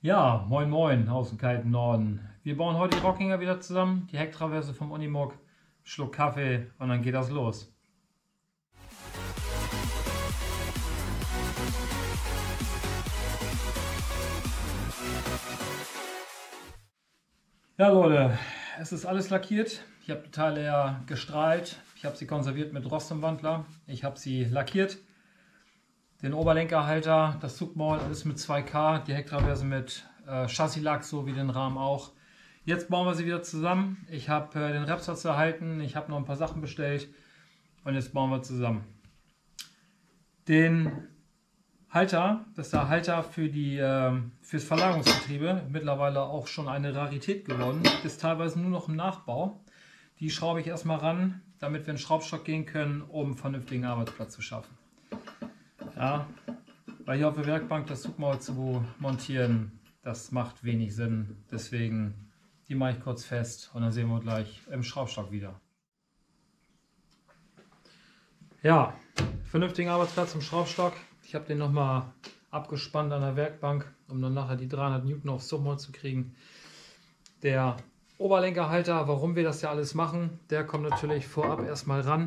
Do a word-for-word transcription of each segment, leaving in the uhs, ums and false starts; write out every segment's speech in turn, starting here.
Ja, moin moin aus dem kalten Norden. Wir bauen heute die Rockinger wieder zusammen, die Hecktraverse vom Unimog, Schluck Kaffee und dann geht das los. Ja Leute, es ist alles lackiert. Ich habe die Teile ja gestrahlt. Ich habe sie konserviert mit Rostumwandler. Ich habe sie lackiert. Den Oberlenkerhalter, das Zugmaul, alles mit zwei K, die Hecktraverse mit äh, Chassislack, so wie den Rahmen auch. Jetzt bauen wir sie wieder zusammen. Ich habe äh, den Repsatz erhalten, ich habe noch ein paar Sachen bestellt und jetzt bauen wir zusammen. Den Halter, das ist der Halter für die äh, fürs Verlagerungsgetriebe, mittlerweile auch schon eine Rarität geworden, ist teilweise nur noch im Nachbau. Die schraube ich erstmal ran, damit wir einen Schraubstock gehen können, um einen vernünftigen Arbeitsplatz zu schaffen. Ja, weil hier auf der Werkbank das Zugmaul zu montieren, das macht wenig Sinn. Deswegen, die mache ich kurz fest und dann sehen wir uns gleich im Schraubstock wieder. Ja, vernünftigen Arbeitsplatz im Schraubstock. Ich habe den nochmal abgespannt an der Werkbank, um dann nachher die dreihundert Newton aufs Zugmaul zu kriegen. Der Oberlenkerhalter, warum wir das ja alles machen, der kommt natürlich vorab erstmal ran.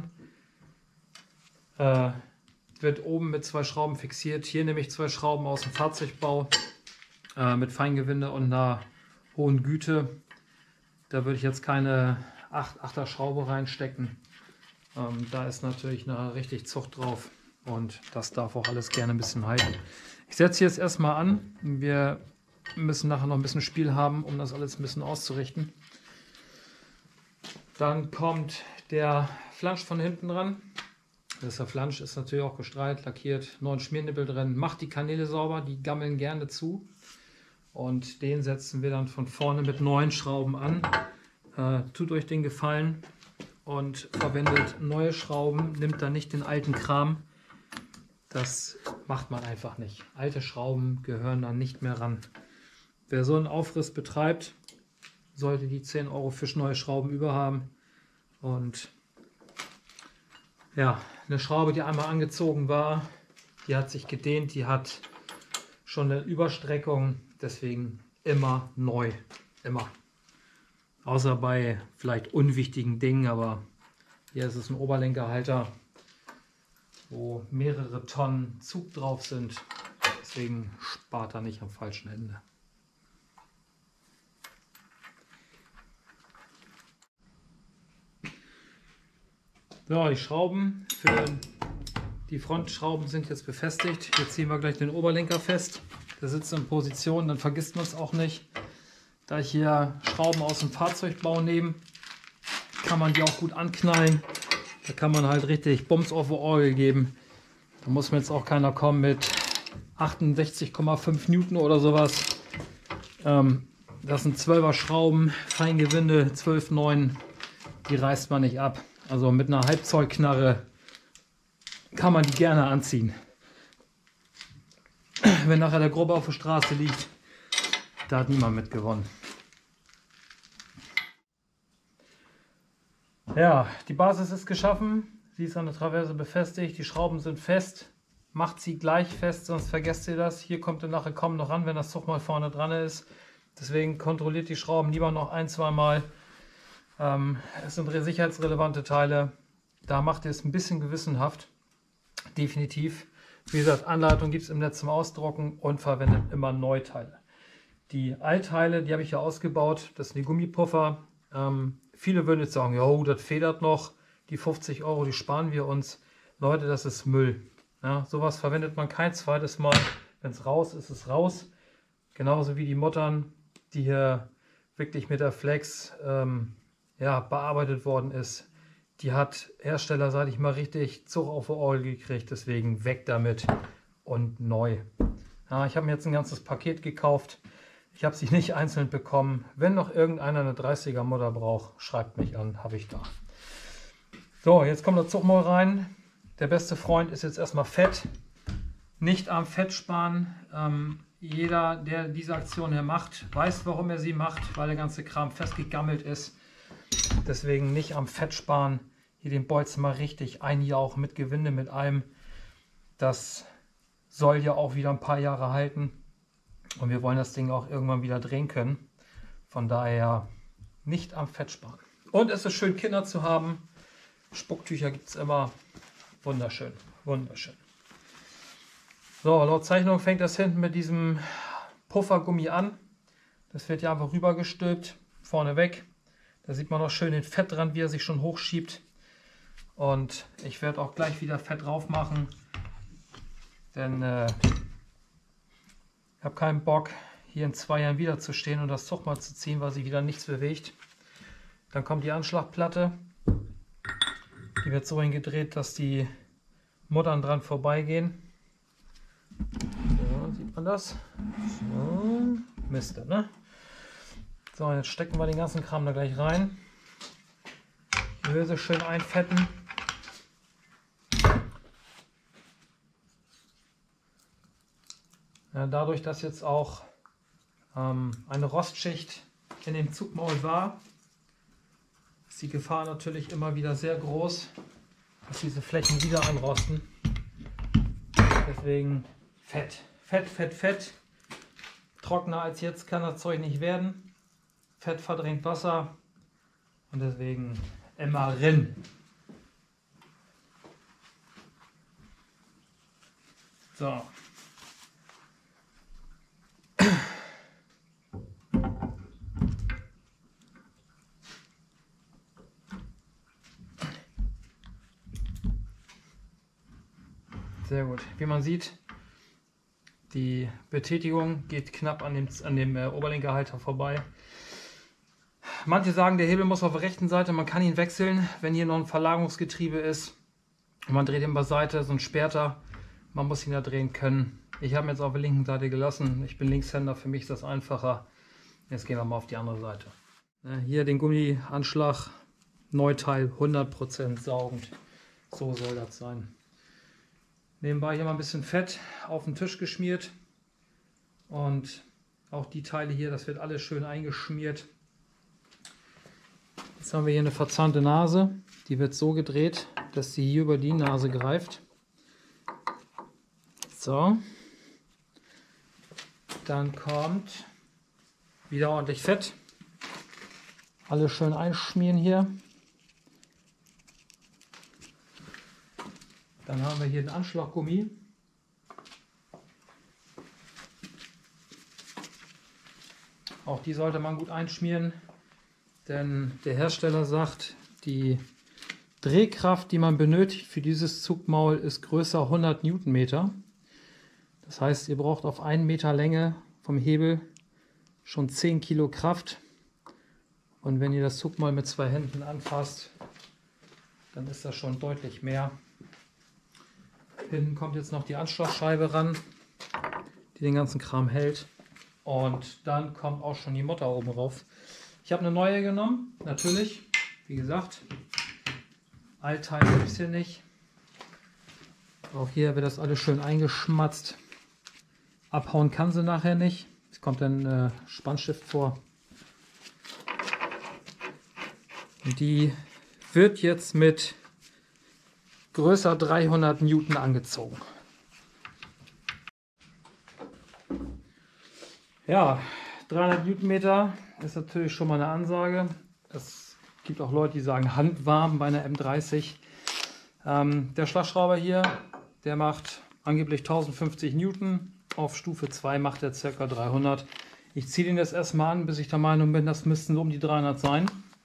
Äh, wird oben mit zwei Schrauben fixiert. Hier nehme ich zwei Schrauben aus dem Fahrzeugbau äh, mit Feingewinde und einer hohen Güte. Da würde ich jetzt keine achter Schraube reinstecken. Ähm, da ist natürlich eine richtig Zucht drauf und das darf auch alles gerne ein bisschen halten. Ich setze jetzt erstmal an. Wir müssen nachher noch ein bisschen Spiel haben, um das alles ein bisschen auszurichten. Dann kommt der Flansch von hinten ran. Das der Flansch ist natürlich auch gestrahlt, lackiert, neuen Schmiernippel drin, macht die Kanäle sauber, die gammeln gerne zu. Und den setzen wir dann von vorne mit neuen Schrauben an. Äh, tut euch den Gefallen und verwendet neue Schrauben, nimmt da nicht den alten Kram. Das macht man einfach nicht. Alte Schrauben gehören dann nicht mehr ran. Wer so einen Aufriss betreibt, sollte die zehn Euro für neue Schrauben über haben. Und ja, eine Schraube, die einmal angezogen war, die hat sich gedehnt, die hat schon eine Überstreckung, deswegen immer neu, immer. Außer bei vielleicht unwichtigen Dingen, aber hier ist es ein Oberlenkerhalter, wo mehrere Tonnen Zug drauf sind, deswegen spart er nicht am falschen Ende. So, die Schrauben für die Frontschrauben sind jetzt befestigt. Jetzt ziehen wir gleich den Oberlenker fest. Der sitzt in Position, dann vergisst man es auch nicht. Da ich hier Schrauben aus dem Fahrzeugbau nehme, kann man die auch gut anknallen. Da kann man halt richtig Bums auf die Orgel geben. Da muss mir jetzt auch keiner kommen mit achtundsechzig Komma fünf Newton oder sowas. Ähm, das sind zwölfer Schrauben, Feingewinde, zwölf neun, die reißt man nicht ab. Also mit einer Halbzollknarre kann man die gerne anziehen. Wenn nachher der Grubber auf der Straße liegt, da hat niemand mit gewonnen. Ja, die Basis ist geschaffen. Sie ist an der Traverse befestigt. Die Schrauben sind fest. Macht sie gleich fest, sonst vergesst ihr das. Hier kommt ihr nachher kaum noch ran, wenn das Zug mal vorne dran ist. Deswegen kontrolliert die Schrauben lieber noch ein, zwei Mal. Ähm, es sind sicherheitsrelevante Teile. Da macht ihr es ein bisschen gewissenhaft. Definitiv. Wie gesagt, Anleitung gibt es im Netz zum Ausdrucken und verwendet immer Neuteile. Die Altteile, die habe ich ja ausgebaut. Das sind die Gummipuffer. Ähm, viele würden jetzt sagen, jo, das federt noch. Die fünfzig Euro, die sparen wir uns. Leute, das ist Müll. Ja, sowas verwendet man kein zweites Mal. Wenn es raus ist, ist es raus. Genauso wie die Muttern, die hier wirklich mit der Flex ähm, ja, bearbeitet worden ist. Die hat Hersteller, sage ich mal, richtig Zug auf die Orgel gekriegt. Deswegen weg damit und neu. Ja, ich habe mir jetzt ein ganzes Paket gekauft. Ich habe sie nicht einzeln bekommen. Wenn noch irgendeiner eine dreißiger Mutter braucht, schreibt mich an, habe ich da. So, jetzt kommt der Zugmaul rein. Der beste Freund ist jetzt erstmal Fett. Nicht am Fett sparen. Ähm, jeder, der diese Aktion hier macht, weiß, warum er sie macht, weil der ganze Kram festgegammelt ist. Deswegen nicht am Fett sparen. Hier den Bolzen mal richtig einjauchen mit Gewinde, mit allem. Das soll ja auch wieder ein paar Jahre halten. Und wir wollen das Ding auch irgendwann wieder drehen können. Von daher nicht am Fett sparen. Und es ist schön, Kinder zu haben. Spucktücher gibt es immer. Wunderschön, wunderschön. So, laut Zeichnung fängt das hinten mit diesem Puffergummi an. Das wird ja einfach rübergestülpt, vorne weg. Da sieht man noch schön den Fettrand, wie er sich schon hochschiebt. Und ich werde auch gleich wieder Fett drauf machen. Denn äh, ich habe keinen Bock, hier in zwei Jahren wieder zu stehen und das Zug mal zu ziehen, weil sich wieder nichts bewegt. Dann kommt die Anschlagplatte. Die wird so hingedreht, dass die Muttern dran vorbeigehen. So, sieht man das? So, Mist, ne? So, jetzt stecken wir den ganzen Kram da gleich rein. Die Hülse schön einfetten. Ja, dadurch, dass jetzt auch ähm, eine Rostschicht in dem Zugmaul war, ist die Gefahr natürlich immer wieder sehr groß, dass diese Flächen wieder anrosten. Deswegen Fett, Fett, Fett, Fett. Trockener als jetzt kann das Zeug nicht werden. Fett verdrängt Wasser und deswegen immer rin. So. Sehr gut. Wie man sieht, die Betätigung geht knapp an dem, an dem äh, Oberlenkerhalter vorbei. Manche sagen, der Hebel muss auf der rechten Seite, man kann ihn wechseln, wenn hier noch ein Verlagerungsgetriebe ist. Und man dreht ihn beiseite, so ein Sperrter. Man muss ihn da drehen können. Ich habe ihn jetzt auf der linken Seite gelassen. Ich bin Linkshänder, für mich ist das einfacher. Jetzt gehen wir mal auf die andere Seite. Hier den Gummianschlag, Neuteil, hundert Prozent saugend. So soll das sein. Nebenbei hier mal ein bisschen Fett auf den Tisch geschmiert. Und auch die Teile hier, das wird alles schön eingeschmiert. Jetzt haben wir hier eine verzahnte Nase. Die wird so gedreht, dass sie hier über die Nase greift. So. Dann kommt wieder ordentlich Fett. Alles schön einschmieren hier. Dann haben wir hier den Anschlaggummi. Auch die sollte man gut einschmieren, denn der Hersteller sagt, die Drehkraft, die man benötigt für dieses Zugmaul, ist größer hundert Newtonmeter. Das heißt, ihr braucht auf einen Meter Länge vom Hebel schon zehn Kilo Kraft. Und wenn ihr das Zugmaul mit zwei Händen anfasst, dann ist das schon deutlich mehr. Hinten kommt jetzt noch die Anschlagscheibe ran, die den ganzen Kram hält. Und dann kommt auch schon die Mutter oben rauf. Ich habe eine neue genommen, natürlich. Wie gesagt, Altteil gibt es hier nicht. Auch hier wird das alles schön eingeschmatzt. Abhauen kann sie nachher nicht. Es kommt ein äh, Spannstift vor. Und die wird jetzt mit größer dreihundert Newton angezogen. Ja, dreihundert Newtonmeter ist natürlich schon mal eine Ansage. Es gibt auch Leute, die sagen handwarm bei einer M dreißig. Ähm, der Schlagschrauber hier, der macht angeblich tausendfünfzig Newton. Auf Stufe zwei macht er ca. dreihundert. Ich ziehe den jetzt erstmal an, bis ich der Meinung bin, das müssten so um die dreihundert sein.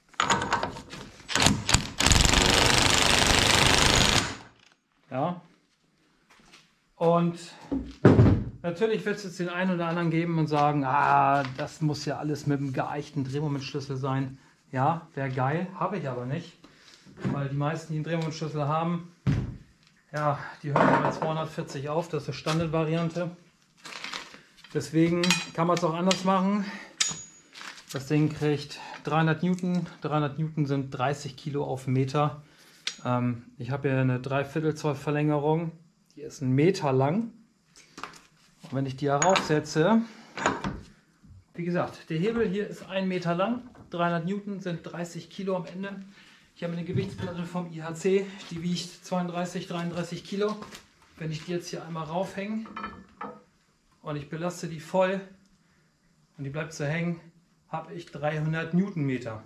Ja. Und natürlich wird es jetzt den einen oder anderen geben und sagen, ah, das muss ja alles mit einem geeichten Drehmomentschlüssel sein. Ja, wäre geil, habe ich aber nicht. Weil die meisten, die einen Drehmomentschlüssel haben, ja, die hören bei zweihundertvierzig auf, das ist die Standardvariante. Deswegen kann man es auch anders machen. Das Ding kriegt dreihundert Newton. dreihundert Newton sind dreißig Kilo auf Meter. Ähm, ich habe hier eine Dreiviertel Zoll Verlängerung. Die ist einen Meter lang. Und wenn ich die heraufsetze, wie gesagt, der Hebel hier ist ein Meter lang. dreihundert Newton sind dreißig Kilo am Ende. Ich habe eine Gewichtsplatte vom I H C, die wiegt zweiunddreißig, dreiunddreißig Kilo. Wenn ich die jetzt hier einmal raufhänge und ich belaste die voll und die bleibt so hängen, habe ich dreihundert Newtonmeter.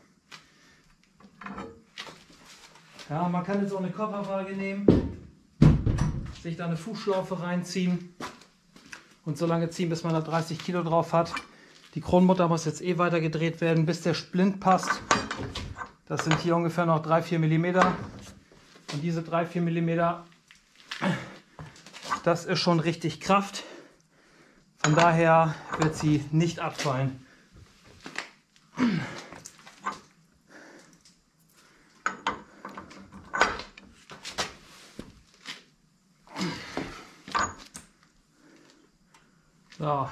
Ja, man kann jetzt auch eine Kofferwaage nehmen, sich da eine Fußschlaufe reinziehen und so lange ziehen, bis man da dreißig Kilo drauf hat. Die Kronmutter muss jetzt eh weiter gedreht werden, bis der Splint passt. Das sind hier ungefähr noch drei bis vier Millimeter. Und diese drei bis vier Millimeter, das ist schon richtig Kraft. Von daher wird sie nicht abfallen. So.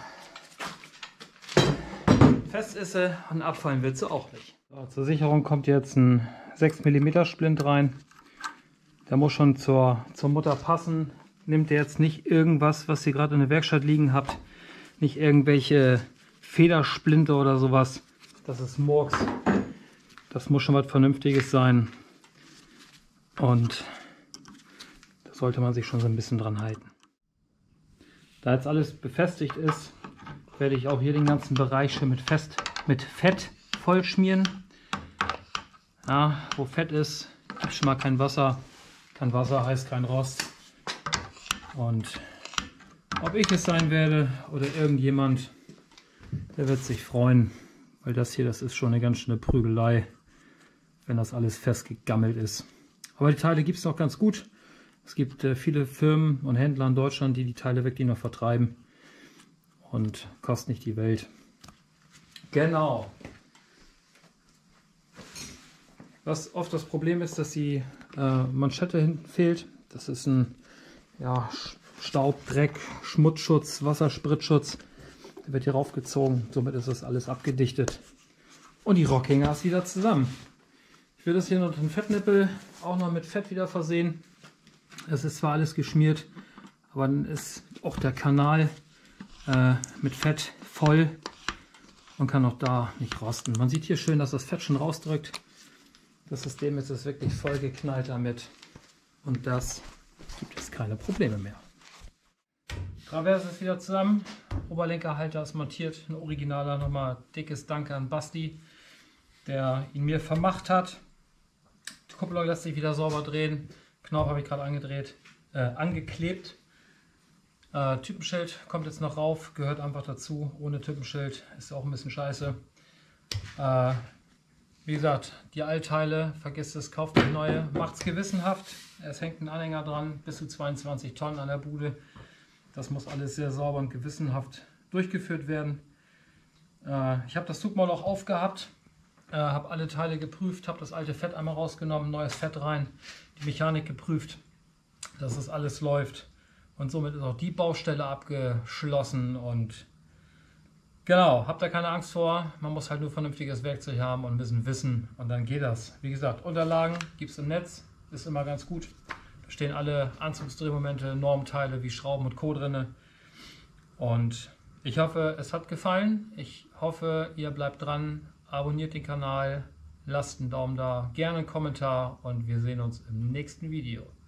Fest ist sie und abfallen wird sie auch nicht. So, zur Sicherung kommt jetzt ein sechs Millimeter Splint rein. Der muss schon zur, zur Mutter passen. Nehmt ihr jetzt nicht irgendwas, was ihr gerade in der Werkstatt liegen habt. Nicht irgendwelche Federsplinte oder sowas. Das ist Murks. Das muss schon was Vernünftiges sein. Und da sollte man sich schon so ein bisschen dran halten. Da jetzt alles befestigt ist, werde ich auch hier den ganzen Bereich schon mit, Fest, mit Fett voll schmieren. Ja, wo Fett ist, gibt schon mal kein Wasser. Kein Wasser heißt kein Rost. Und ob ich es sein werde oder irgendjemand, der wird sich freuen. Weil das hier, das ist schon eine ganz schöne Prügelei, wenn das alles festgegammelt ist. Aber die Teile gibt es noch ganz gut. Es gibt äh, viele Firmen und Händler in Deutschland, die die Teile wirklich noch vertreiben. Und kostet nicht die Welt. Genau. Was oft das Problem ist, dass die äh, Manschette hinten fehlt. Das ist ein ja, Staub, Dreck, Schmutzschutz, Wasserspritzschutz. Der wird hier raufgezogen. Somit ist das alles abgedichtet. Und die Rockhänger ist wieder zusammen. Ich will das hier noch den Fettnippel auch noch mit Fett wieder versehen. Es ist zwar alles geschmiert, aber dann ist auch der Kanal äh, mit Fett voll und kann auch da nicht rosten. Man sieht hier schön, dass das Fett schon rausdrückt. Das System ist jetzt wirklich voll geknallt damit und das gibt es keine Probleme mehr. Traverse ist wieder zusammen, Oberlenkerhalter ist montiert, ein originaler. Nochmal dickes Danke an Basti, der ihn mir vermacht hat. Die Kupplung lässt sich wieder sauber drehen. Knauf habe ich gerade angedreht, äh, angeklebt. Äh, Typenschild kommt jetzt noch rauf, gehört einfach dazu. Ohne Typenschild ist auch ein bisschen scheiße. Äh, wie gesagt, die Altteile, vergesst es, kauft euch neue. Macht's gewissenhaft. Es hängt ein Anhänger dran, bis zu zweiundzwanzig Tonnen an der Bude. Das muss alles sehr sauber und gewissenhaft durchgeführt werden. Äh, ich habe das Zugmauerloch aufgehabt. Äh, habe alle Teile geprüft, habe das alte Fett einmal rausgenommen, neues Fett rein, die Mechanik geprüft, dass das alles läuft und somit ist auch die Baustelle abgeschlossen und genau, habt da keine Angst vor, man muss halt nur vernünftiges Werkzeug haben und ein bisschen Wissen und dann geht das. Wie gesagt, Unterlagen gibt es im Netz, ist immer ganz gut, da stehen alle Anzugsdrehmomente, Normteile wie Schrauben und Co. drin und ich hoffe, es hat gefallen, ich hoffe, ihr bleibt dran. Abonniert den Kanal, lasst einen Daumen da, gerne einen Kommentar und wir sehen uns im nächsten Video.